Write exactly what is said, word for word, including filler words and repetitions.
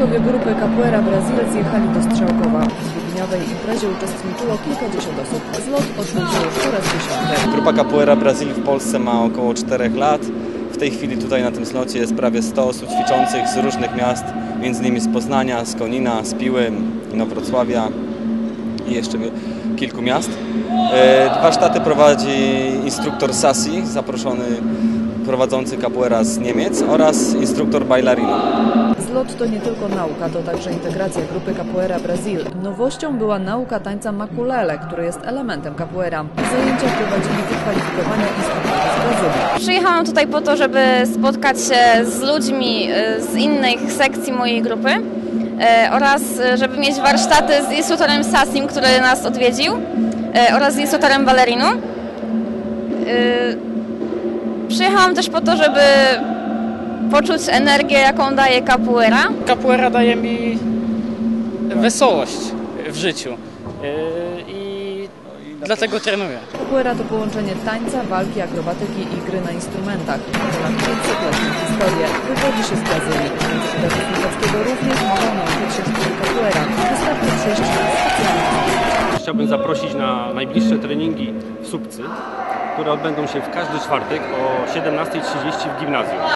Członkowie grupy Capoeira Brasil zjechali do Strzałkowa. W dwudniowej imprezie uczestniczyło kilkadziesiąt osób. Zlot odbył się już po raz dziesiąty. Grupa Capoeira Brasil w Polsce ma około czterech lat. W tej chwili tutaj na tym zlocie jest prawie sto osób ćwiczących z różnych miast, między innymi z Poznania, z Konina, z Piły, Inowrocławia i jeszcze kilku miast. Warsztaty prowadzi instruktor Sassi, zaproszony prowadzący capoeira z Niemiec, oraz instruktor bailarino. Zlot to nie tylko nauka, to także integracja grupy Capoeira Brasil. Nowością była nauka tańca makulele, który jest elementem capoeira. Zajęcia prowadzili wykwalifikowani instruktorzy z Brazylii. Przyjechałam tutaj po to, żeby spotkać się z ludźmi z innych sekcji mojej grupy oraz żeby mieć warsztaty z instruktorem Sassim, który nas odwiedził, oraz z instruktorem ballerino. Przyjechałam też po to, żeby poczuć energię, jaką daje capoeira. Capoeira daje mi wesołość w życiu i dlatego trenuję. Capoeira to połączenie tańca, walki, akrobatyki i gry na instrumentach. Ponad pięćsetletnią historię. Wywodzi się z Brazylii. Uczestnicy Słowackiego również mogą nauczyć się sztuki capoeira. Wystarczy przyjść na specjalne. Chciałbym zaprosić na najbliższe treningi w Słupcy, które odbędą się w każdy czwartek o siedemnastej trzydzieści w gimnazjum.